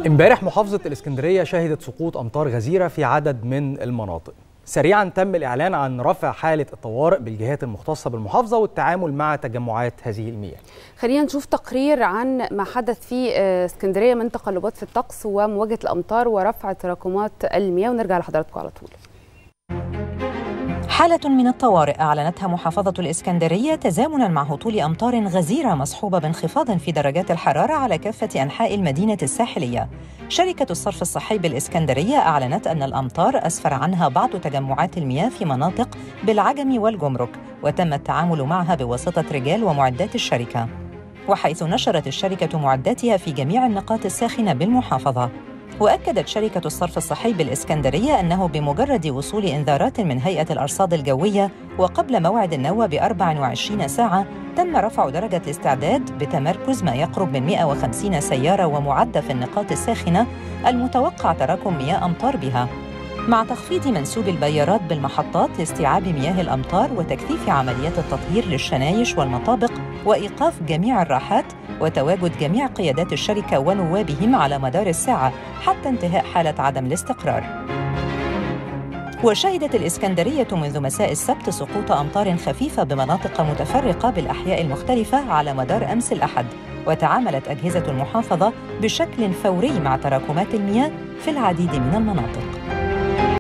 امبارح محافظة الإسكندرية شهدت سقوط أمطار غزيرة في عدد من المناطق. سريعا تم الإعلان عن رفع حالة الطوارئ بالجهات المختصة بالمحافظة والتعامل مع تجمعات هذه المياه. خلينا نشوف تقرير عن ما حدث في اسكندرية من تقلبات في الطقس ومواجهة الأمطار ورفع تراكمات المياه، ونرجع لحضراتكم على طول. حالة من الطوارئ أعلنتها محافظة الإسكندرية تزامناً مع هطول أمطار غزيرة مصحوبة بانخفاض في درجات الحرارة على كافة أنحاء المدينة الساحلية. شركة الصرف الصحي بالإسكندرية أعلنت أن الأمطار أسفر عنها بعض تجمعات المياه في مناطق بالعجم والجمرك، وتم التعامل معها بواسطة رجال ومعدات الشركة، وحيث نشرت الشركة معداتها في جميع النقاط الساخنة بالمحافظة. وأكدت شركة الصرف الصحي بالإسكندرية أنه بمجرد وصول إنذارات من هيئة الأرصاد الجوية وقبل موعد النوة ب24 ساعة تم رفع درجة الاستعداد بتمركز ما يقرب من 150 سيارة ومعدة في النقاط الساخنة المتوقع تراكم مياه أمطار بها، مع تخفيض منسوب البيارات بالمحطات لاستيعاب مياه الأمطار وتكثيف عمليات التطهير للشنايش والمطابق وإيقاف جميع الراحات وتواجد جميع قيادات الشركة ونوابهم على مدار الساعة حتى انتهاء حالة عدم الاستقرار. وشهدت الإسكندرية منذ مساء السبت سقوط أمطار خفيفة بمناطق متفرقة بالأحياء المختلفة على مدار أمس الأحد، وتعاملت أجهزة المحافظة بشكل فوري مع تراكمات المياه في العديد من المناطق.